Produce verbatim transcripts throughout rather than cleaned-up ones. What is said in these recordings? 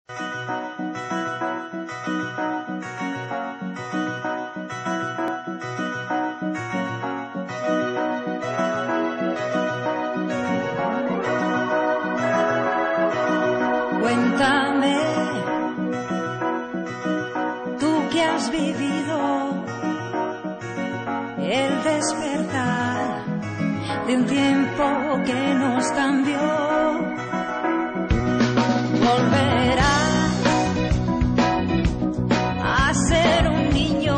Cuéntame, tú que has vivido el despertar de un tiempo que nos cambió. Volverás a ser un niño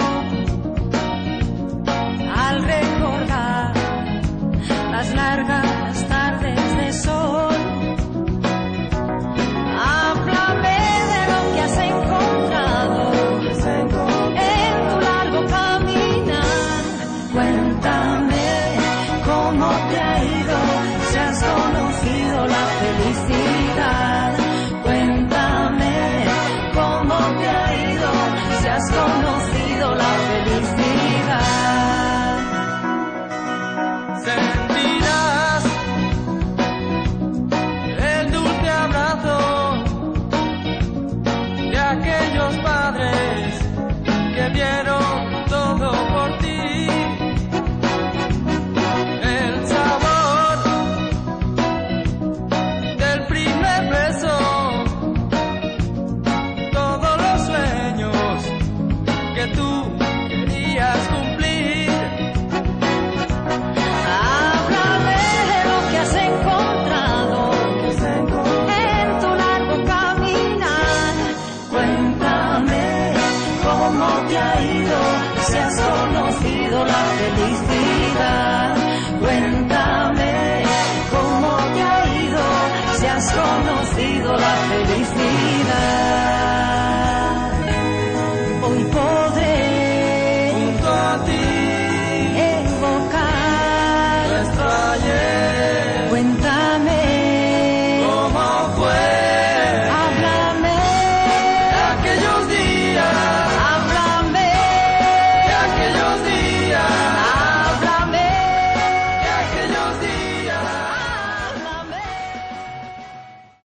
al recordar las largas tardes de sol. Cuéntame cómo te ha ido, si has conocido la felicidad. Cuéntame cómo te ha ido, si has conocido la felicidad. Sentirás el dulce abrazo de aquellos padres que dieron todo por ti. Si has conocido la felicidad, cuéntame cómo te ha ido, si has conocido la felicidad. Hoy podré junto a ti